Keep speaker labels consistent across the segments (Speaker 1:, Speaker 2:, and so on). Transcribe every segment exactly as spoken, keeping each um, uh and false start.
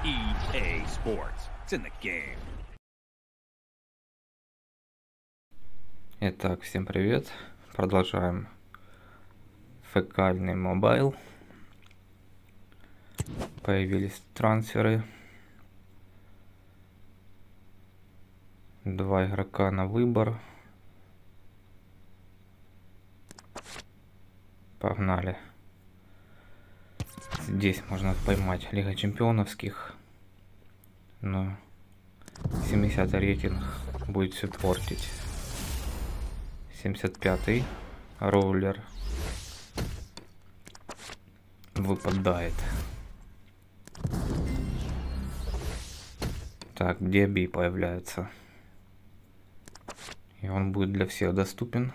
Speaker 1: E A Sports. It's in the game.
Speaker 2: Итак, всем привет. Продолжаем фекальный мобайл. Появились трансферы. Два игрока на выбор. Погнали. Здесь можно поймать Лига Чемпионовских. Но семидесятый рейтинг будет все портить. семьдесят пятый роллер выпадает. Так, Диаби появляется. И он будет для всех доступен.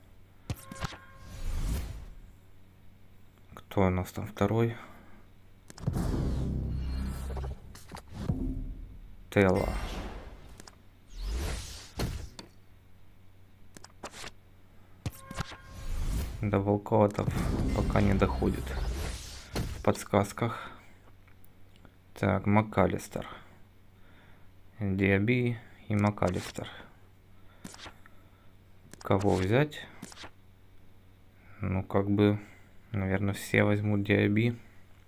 Speaker 2: Кто у нас там второй? Тела. До волкотов пока не доходит в подсказках. Так, МакАлистер. Диаби и МакАлистер. Кого взять? Ну, как бы, наверное, все возьмут Диаби.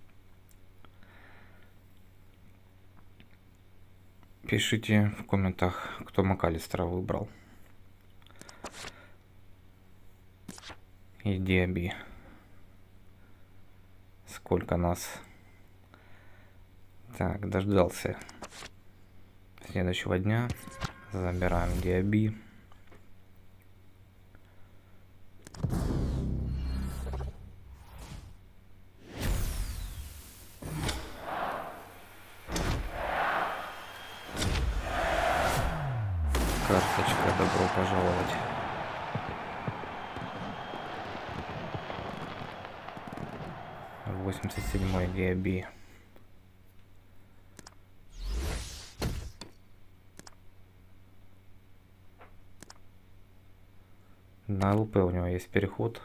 Speaker 2: Пишите в комментах, кто МакАлистера выбрал. И Диаби. Сколько нас. Так, дождался следующего дня. Забираем Диаби. Карточка, добро пожаловать. восемьдесят седьмой Диаби. На ЛП у него есть переход.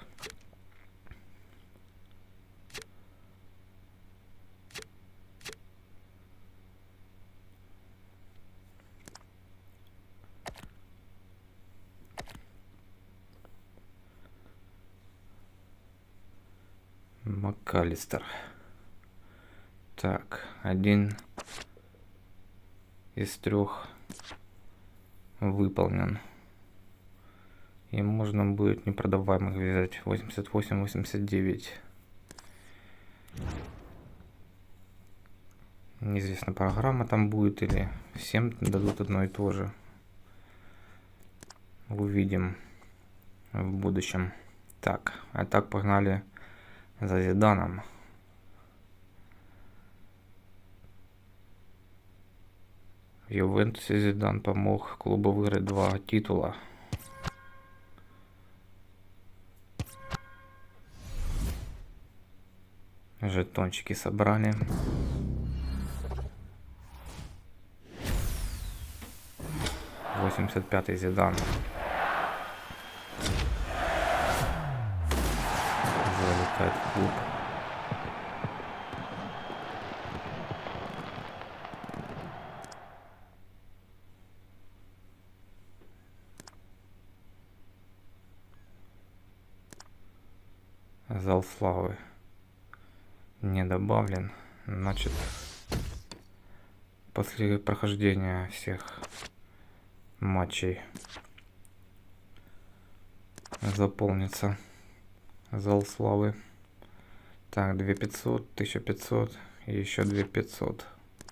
Speaker 2: МакАлистер. Так, один из трех выполнен. И можно будет непродаваемых взять. восемьдесят восемь восемьдесят девять. Неизвестно, программа там будет или всем дадут одно и то же. Увидим в будущем. Так, а так погнали за Зиданом. В Ювентусе Зидан помог клубу выиграть два титула. Жетончики собрали. восемьдесят пятый Зидан. Залетает в клуб. Зал славы не добавлен. Значит, после прохождения всех матчей заполнится зал славы. Так, две тысячи пятьсот, тысяча пятьсот и еще две тысячи пятьсот.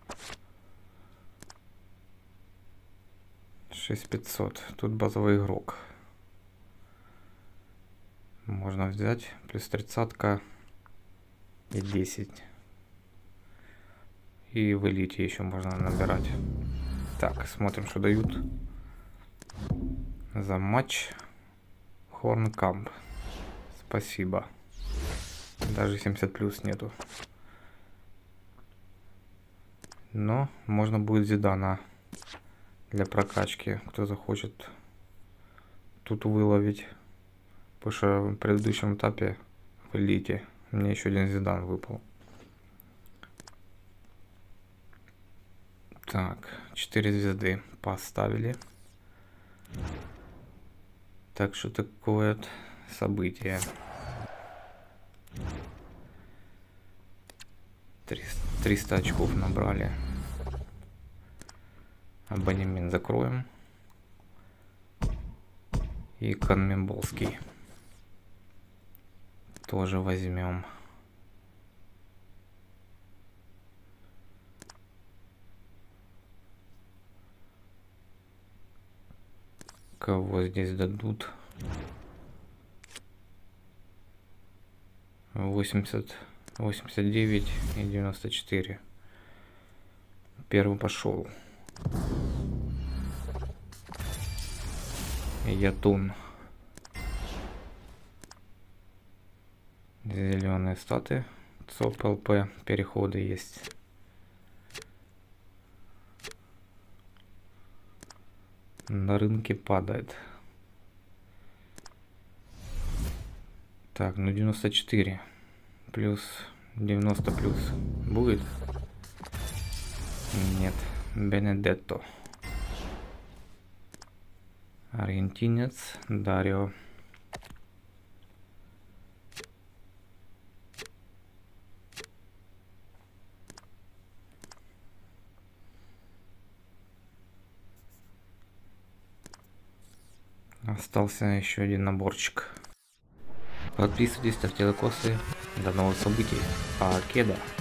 Speaker 2: шесть тысяч пятьсот. Тут базовый игрок. Можно взять плюс тридцатка и десять. И в элите еще можно набирать. Так, смотрим, что дают за матч. Хорнкамп. Спасибо. Даже семьдесят плюс нету. Но можно будет Зидана для прокачки. Кто захочет тут выловить. Потому что в предыдущем этапе в элите мне еще один Зидан выпал. Так, четыре звезды поставили. Так что такое событие. триста очков набрали. Абонемент закроем. И Конмеболский тоже возьмем. Кого здесь дадут? восемьдесят, восемьдесят девять и девяносто четыре. Первый пошел. Ятун. Зеленые статы. ЦОП, ЛП. Переходы есть. На рынке падает. Так, ну девяносто четыре плюс девяносто плюс будет? Нет. Бенедетто. Аргентинец. Дарио. Остался еще один наборчик. Подписывайтесь, ставьте лайкосы. До новых событий. Покеда.